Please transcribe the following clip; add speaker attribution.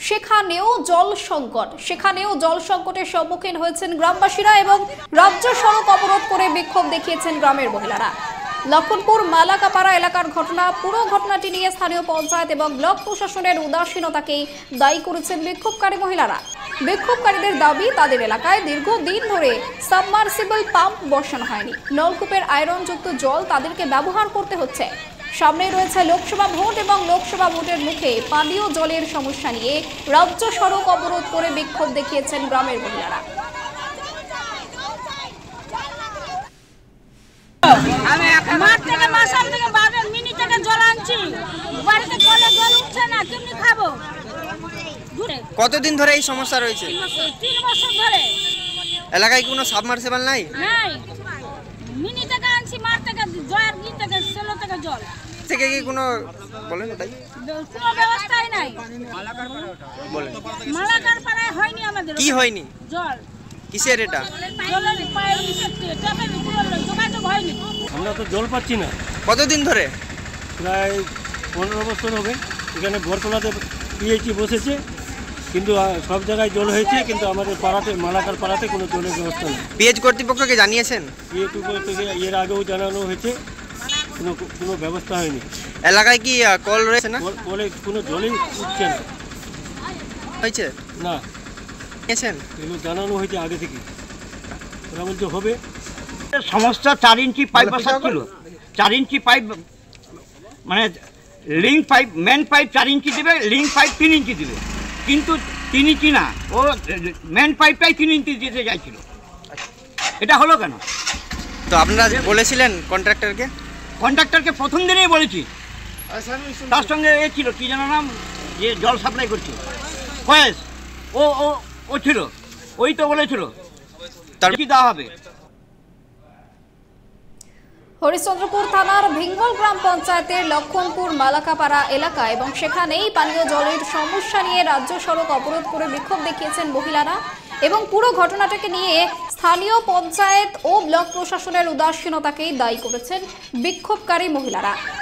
Speaker 1: সেখানেও জল সংকটের সম্মুখীন হয়েছেন গ্রামবাসীরা এবং রাজ্য সড়ক অবরোধ করে বিক্ষোভ দেখিয়েছেন গ্রামের মহিলারা। লক্ষণপুর মালাকাপাড়া এলাকার ঘটনা, পুরো ঘটনাটি নিয়ে স্থানীয় পঞ্চায়েত এবং ব্লক প্রশাসনের উদাসীনতাকেই দায়ী করেছেন বিক্ষোভকারী মহিলারা। বিক্ষোভকারীদের দাবি, তাদের এলাকায় দীর্ঘদিন ধরে সাবমার্সিবল পাম্প বসানো হয়নি, নলকূপের আয়রনযুক্ত জল তাদেরকে ব্যবহার করতে হচ্ছে। সামনে রয়েছে লোকসভা ভোট এবং লোকসভা ভোটের মুখে পানীয় জলের সমস্যা নিয়ে রাজ্য সড়ক অবরোধ করে বিক্ষোভ দেখিয়েছেন গ্রামের মহিলারা।
Speaker 2: মাঠ থেকে মাসাল থেকে 12 মিনিট থেকে জল আনছি, বাড়িতে কলে জল উঠছে না, কেমনি খাবো?
Speaker 3: কতদিন ধরে এই সমস্যা রয়েছে?
Speaker 2: 3 বছর ধরে।
Speaker 3: এলাকায় কোনো সাবমার্সিবল নাই?
Speaker 2: নাই, মিনি থেকে আনছি, মাঠ থেকে জয়ের গি থেকে সেলো থেকে জল
Speaker 3: থেকে কি কোনো বলেন তাই
Speaker 2: কোনো ব্যবস্থাই নাই।
Speaker 3: বলেন
Speaker 2: মালাকার পাড়ায় হয়নি আমাদের।
Speaker 3: কি হয়নি?
Speaker 2: জল
Speaker 3: কিসের এটা?
Speaker 2: জলের পাইপ ট্যাপের যোগাযোগ হয়নি।
Speaker 4: আমরা তো জল পাচ্ছি না।
Speaker 3: কতদিন ধরে?
Speaker 4: প্রায় 15 বছর হবে। এখানে বরতলাতে পিএইচি বসেছে, কিন্তু সব জায়গায় জল হয়েছে, কিন্তু আমাদের পাড়াতে মালাকার পাড়াতে কোনো জলের ব্যবস্থা নেই।
Speaker 3: পিএইচ কর্তৃপক্ষকে জানিয়েছেন?
Speaker 4: পিএইচি থেকে এর আগেও জানানো হয়েছে, কোনো ব্যবস্থা হয়নি।
Speaker 3: এলাকায় কি কল রয়েছে না?
Speaker 4: কলে কোনো জলই উঠছে না।
Speaker 3: হয়েছে
Speaker 4: না,
Speaker 3: গেছেন?
Speaker 4: এগুলো জানানো হয়েছে আগে থেকে, ওরা বলছে হবে।
Speaker 5: সমস্যা 4 ইঞ্চি পাইপ বসাচ্ছিল। 4 ইঞ্চি পাইপ মানে link pipe, main pipe 4 inch দেবে, লিঙ্ক পাইপ 3 ইঞ্চি দেবে, কিন্তু 3 ইঞ্চি না, ও মেন পাইপটাই 3 ইঞ্চি দিতে চাইছিল। এটা হলো কেন?
Speaker 3: তো আপনারা বলেছিলেন কন্ট্রাক্টরকে?
Speaker 5: কন্ট্রাক্টরকে প্রথম দিনেই বলেছি। তার সঙ্গে এ ছিল, কি জানো নাম, যে জল সাপ্লাই করছে কয়েস, ও ও ও ছিল, ওই তো বলেছিল তার কি দেওয়া হবে।
Speaker 1: হরিশ্চন্দ্রপুর থানার ভিঙ্গল গ্রাম পঞ্চায়েতের লক্ষণপুর মালাকাপাড়া এলাকা এবং সেখানেই পানীয় জলের সমস্যা নিয়ে রাজ্য সড়ক অবরোধ করে বিক্ষোভ দেখিয়েছেন মহিলারা এবং পুরো ঘটনাটাকে নিয়ে স্থানীয় পঞ্চায়েত ও ব্লক প্রশাসনের উদাসীনতাকেই দায়ী করেছেন বিক্ষোভকারী মহিলারা।